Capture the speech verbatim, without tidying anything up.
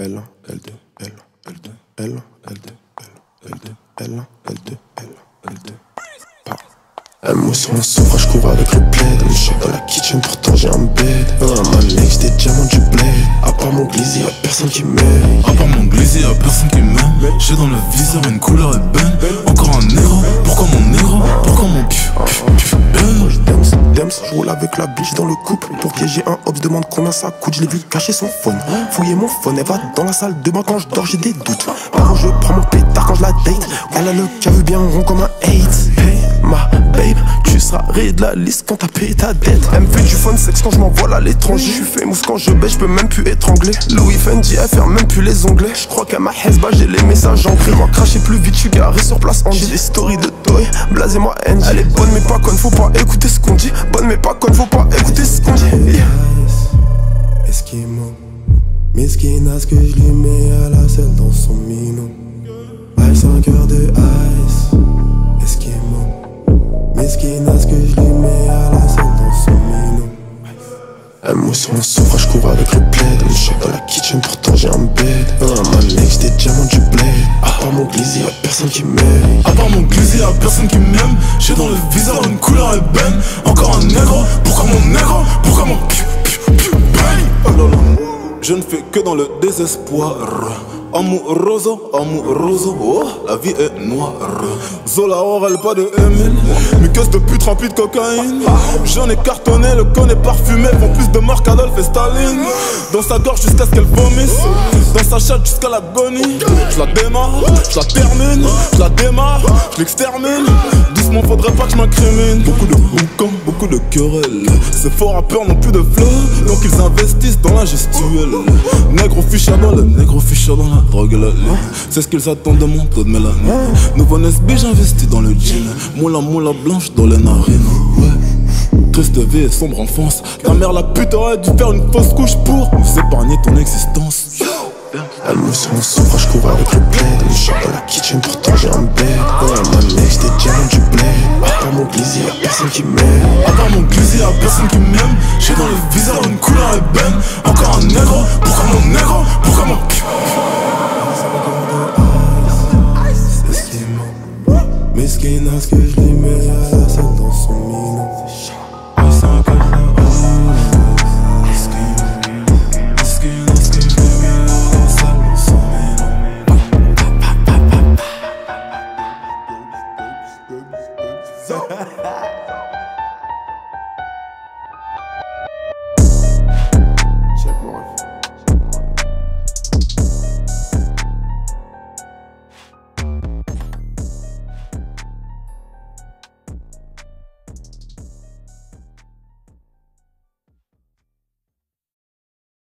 L un, L deux, L un, L deux, L un, L deux, L deux, L un, L deux, L un, L deux. Elle mouille sur mon sofa, je cours avec le plaid. Je suis dans la kitchen, pourtant j'ai un bed. Dans ma leg, j'ai des diamants du bled. À part mon glizzy, y'a personne qui m'aime. À part mon glizzy, y'a personne qui m'aime. J'ai dans le viseur une couleur ébène. Encore un négro, pourquoi mon négro? Pourquoi mon pif, pif, pif, ben? Dems, Dems, je roule avec la biche dans le couple. Pour piéger un hop, je demande combien ça coûte. Je l'ai vu cacher son phone. Fouiller mon phone, elle va dans la salle de bain quand je dors, j'ai des doutes. Par je prends mon pétard quand je la date. Elle a le cave bien rond comme un eight. Hey, ma babe, tu seras rayé de la liste quand t'as payé ta dette. Elle me fait du fun sexe quand je m'envole à l'étranger. Je suis famous quand je baisse, je peux même plus étrangler. Louis Fendi, elle ferme même plus les onglets. Je crois qu'à ma hesba, j'ai les messages en gris. Moi cracher plus vite, je suis garé sur place en J'ai des stories de toy, blasez moi N G. Elle est bonne mais pas conne, faut pas écouter ce qu'on dit. Bonne mais pas conne, faut pas écouter ce qu'on dit. Yeah. Esquimau, mesquinasse que je lui mets à la selle dans son minot. Ice, un cœur de ice. Esquimau, mesquinasse que je lui mets à la selle dans son minot. Elle mouille sur mon sofa, je cours avec le plaid. Je suis dans la kitchen, pourtant j'ai un bed. Dans ma leg, j'ai des diamants du bled. À part mon glizzy, y'a personne qui m'aime. À part mon glizzy, y'a personne qui m'aime. J'ai dans le viseur une couleur ébène. Encore un négro, pourquoi mon négro? Pourquoi mon piou, piou, piou, bang? Oh là là. Je ne fais que dans le désespoir. Amouroso, amouroso, oh, la vie est noire. Zola Aurel, pas de Emile. Mais qu'est-ce de pute remplie de cocaïne. J'en ai cartonné, le con est parfumé. Font plus de marque Adolphe et Staline. Dans sa gorge jusqu'à ce qu'elle vomisse. Dans sa chatte jusqu'à l'agonie. Je la démarre, je la termine. Je la démarre, je l'extermine. Doucement, faudrait pas que je m'incrimine. Beaucoup de boucans, beaucoup de querelles. Ces faux rappeurs n'ont plus de flow, donc ils investissent dans la gestuelle. Négro ficha dans le négro ficha dans la drogue et la lune. C'est ce qu'ils attendent de mon taux de mélanine. Nouveau Nesby, j'investis dans le jean. Moula moula blanche dans les narines. Ouais. Triste vie et sombre enfance. Ta mère la pute aurait dû faire une fausse couche pour nous épargner ton existence. Elle mouille sur mon sofa, je cours avec le plaid. Je suis dans la kitchen, pourtant j'ai un bed. Dans ma leg, j'ai des diamants du bled. À part mon glizzy, y'a personne qui m'aime. À part mon glizzy, y'a personne qui m'aime. J'ai dans le viseur une couleur ébène. Encore un négro, pourquoi mon négro?